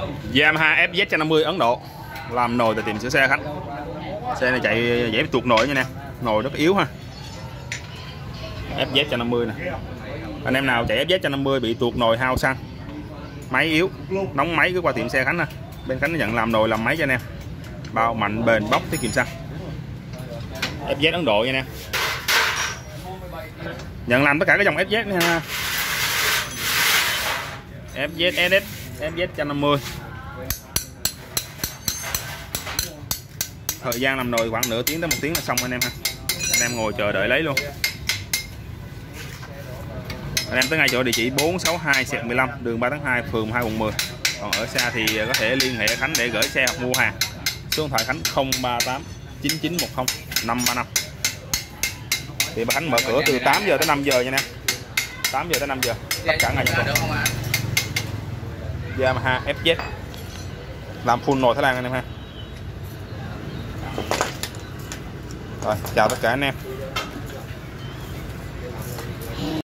Yamaha FZ150 Ấn Độ, làm nồi tại tiệm sửa xe Khánh. Xe này chạy dễ tuột nồi nha nè, nồi rất yếu ha. FZ150 nè, anh em nào chạy FZ150 bị tuột nồi hao xăng, máy yếu, nóng máy cứ qua tiệm xe Khánh ha. Bên Khánh nó nhận làm nồi làm máy cho anh em, bao mạnh bền bóc tiết kiệm xăng. FZ Ấn Độ nha anh em, nhận làm tất cả các dòng FZ nha. FZ SS, FZ 150. Thời gian làm nồi khoảng nửa tiếng tới 1 tiếng là xong anh em ha. Anh em ngồi chờ đợi lấy luôn. Anh em tới ngay chỗ địa chỉ 462/15 đường 3 tháng 2 phường 2 quận 10. Còn ở xa thì có thể liên hệ Khánh để gửi xe hoặc mua hàng. Số điện thoại Khánh 038 9910 535. Thì bà Khánh mở cửa từ 8 giờ tới 5 giờ nha nè. 8 giờ tới 5 giờ tất cả ngày trong tuần. Yamaha FZ làm full nồi Thái Lan anh em ha. Rồi, chào tất cả anh em.